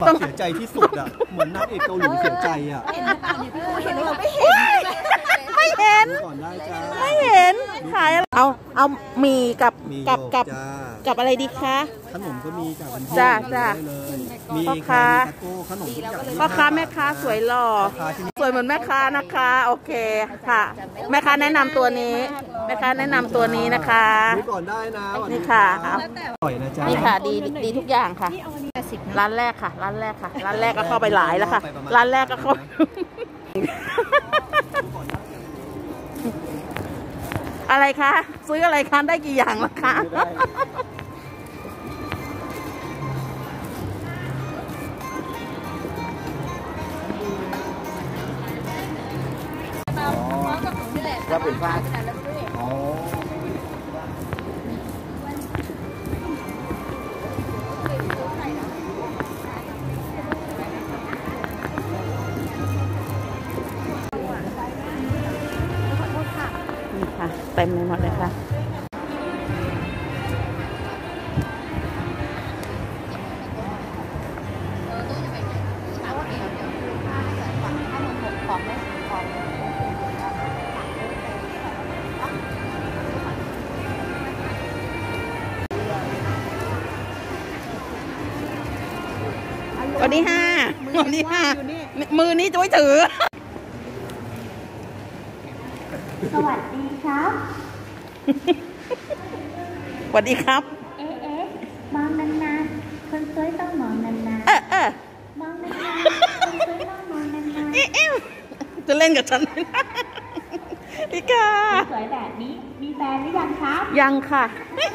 แบบเสียใจที่สุดอ่ะเหมือนนางเอกเกาหลีเสียใจอ่ะเห็นหรือเปล่าเนี่ยพี่เห็นเราไม่เห็นไม่เห็นไม่เห็นขายเอาหมี่กับอะไรดีคะขนมก็มีจากวันที่จ้ามีพ่อค้าขนมทุกอย่างพ่อค้าแม่ค้าสวยหล่อสวยเหมือนแม่ค้านะคะโอเคค่ะแม่ค้าแนะนำตัวนี้แม่ค้าแนะนำตัวนี้นะคะดูก่อนได้นะนี่ค่ะอร่อยนะจ๊ะนี่ค่ะดีทุกอย่างค่ะร้านแรกค่ะร้านแรกก็เข้าไปหลายแล้วค่ะร้านแรกก็เข้าอะไรคะซื้ออะไรคะได้กี่อย่างล่ะคะก็เป็นฟ้าอ๋อนี่ค่ะเต็มไปหมดเลยค่ะวันที่5มือนี้จะไว้ถือสวัสดีครับสวัสดีครับมองนานๆคนสวยต้องมองนานๆมองนานๆคนสวยต้องมองนานๆจะเล่นกับฉันพี่กาสวยแบบนี้มีแฟนหรือยังครับยังค่ะ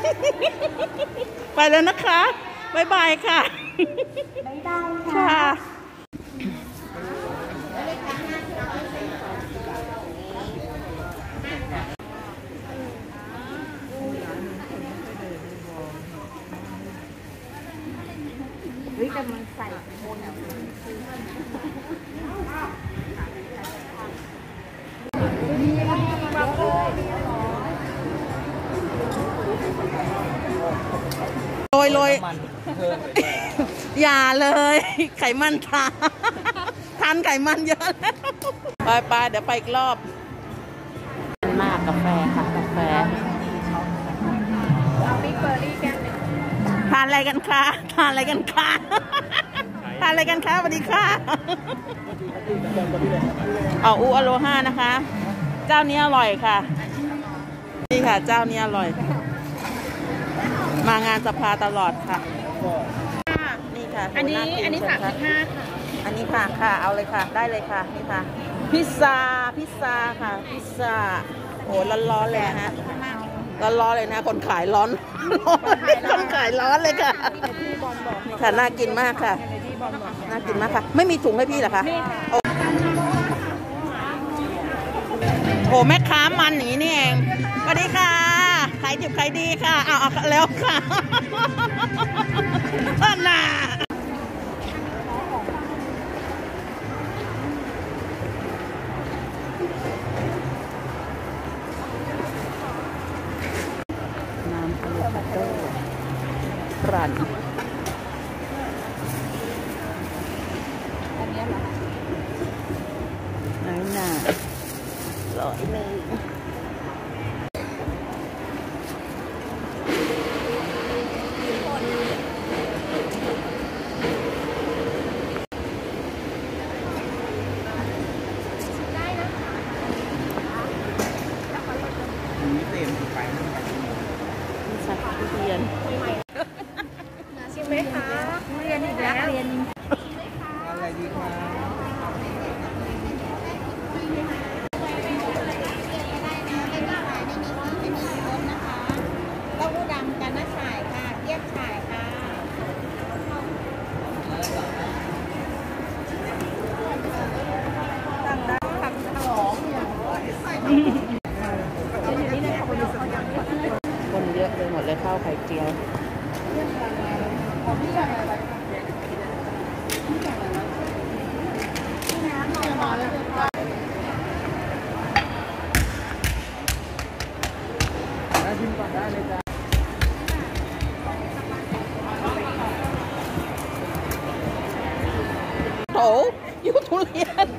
ไปแล้วนะคะบ๊ายบายค่ะบ๊ายบายค่ะเฮ้ยแต่มันใส่โมนโรยอย่าเลยไขมันทานไขมันเยอะแล้วไปเดี๋ยวไปอีกรอบมากกาแฟค่ะกาแฟบิ๊กเบอร์รี่แก้วนึงทานอะไรกันคะทานอะไรกันคะสวัสดีค่ะอูอโลฮานะคะเจ้านี้อร่อยค่ะนี่ค่ะเจ้านี้อร่อยมางานสภาตลอดค่ะนี่ค่ะอันนี้35ค่ะอันนี้ค่ะเอาเลยค่ะได้เลยค่ะนี่ค่ะพิซซ่าค่ะพิซซ่าโอ้ร้อนเลยฮะร้อนเลยนะคนขายร้อนคนขายร้อนเลยค่ะนี่ค่ะน่ากินมากค่ะน่ากินมากค่ะไม่มีถุงให้พี่เหรอคะโอ้แม่ค้ามันอย่างนี้นี่เองสวัสดีค่ะขายดิบขายดีค่ะเอาแล้วค่ะน่าน้ำอะโวคาโดรันอันนี้เหรอน้อยหนา100 ชิมไหมคะเรียนอีกแล้วเรียนอะไรดีคะโถยูทุเรียน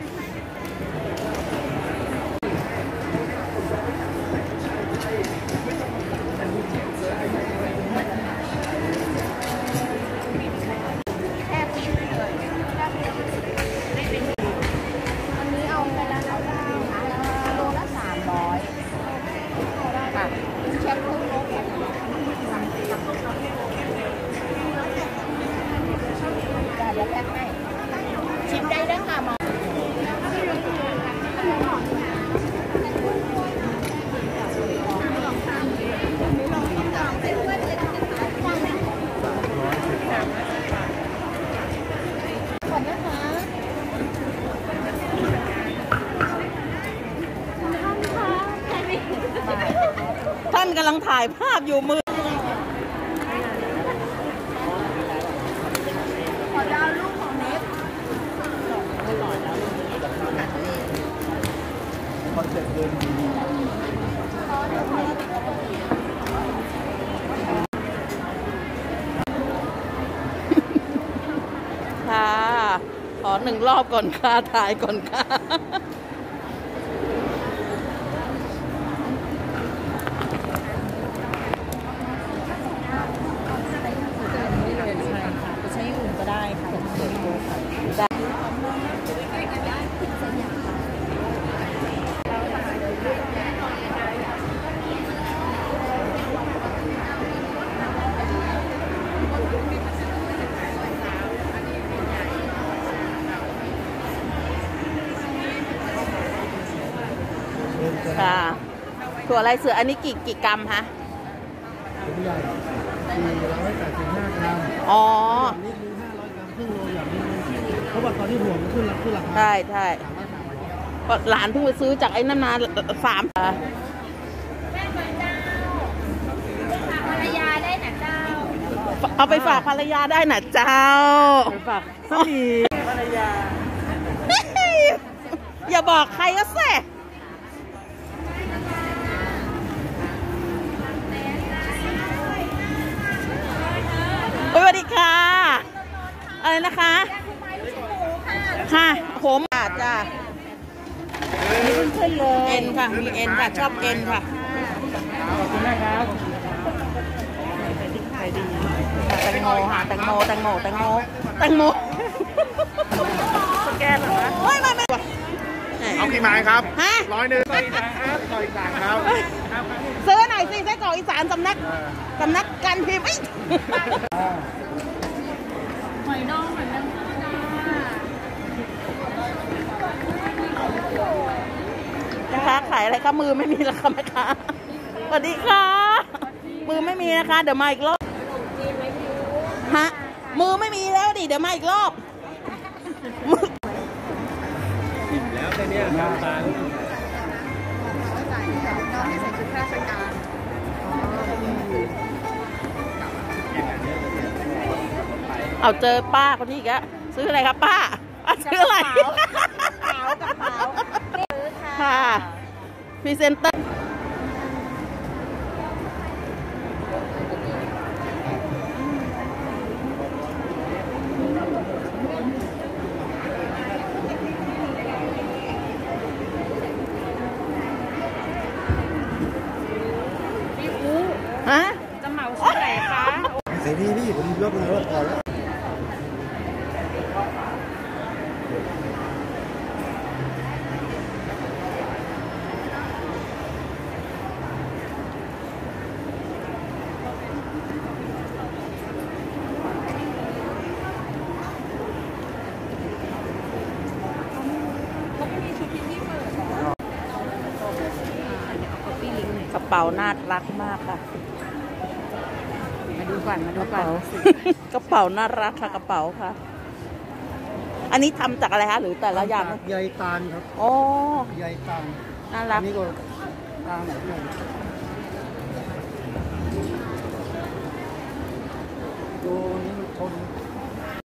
ชิมได้ด้วยค่ะหมอท่านกำลังถ่ายภาพอยู่มือคอนเซ็ปต์เดิมดีค่ะขอ1 รอบก่อนค่ะถ่ายก่อนค่ะใช้อื่นก็ได้ค่ะค่ะถั่วลายเสืออันนี้กี่กรัมคะใหญ่485 กรัมอ๋อนิดนึง500 กรัมครึ่งโลอย่างนี้เพราะว่าตอนที่ถ่วงมันขึ้นราคาใช่หลานเพิ่งไปซื้อจากไอ้นั่นมา3 ภรรยาได้นะเจ้าเอาไปฝากภรรยาได้นะเจ้าไปฝากสามีภรรยาอย่าบอกใครก็แซ่สวัสดีค่ะอะไรนะคะค่ะผมจ้าขึ้นเลยเอ็นค่ะมีเอ็นค่ะชอบเอ็นค่ะขอบคุณนะครับแตงโมค่ะแตงโมสแกนเหรอคะไม่เอากี่ไม้ครับฮะ 100ต่ออีสานครับต่ออีสานครับซื้อหน่อยสิไส้กรอกอีสานสำนักการพิมพ์หอยนางรมนะคะขายอะไรคะมือไม่มีแล้วค่ะแม่ค้าสวัสดีค่ะมือไม่มีนะคะเดี๋ยวมาอีกรอบฮะมือไม่มีแล้วดิเดี๋ยวมาอีกรอบแล้วแต่เนี่ยน้ำตาลเอาเจอป้าคนนี้อีกแล้วซื้ออะไรครับป้าซื้ออะไรกระเป๋าค่ะพรีเซนเตอร์ฮะจะเหมาเท่าไหร่คะเสรีพี่ผมยกมือรถก่อนแล้วกระเป๋าน่ารักมากค่ะมาดูก่อนกระเป๋าน่ารักค่ะกระเป๋าค่ะอันนี้ทำจากอะไรคะหรือแต่ละอย่างใยตาลครับโอ้ใยตาลน่ารักนี่ก็ตาลเหมือนกันดูนี่มันทน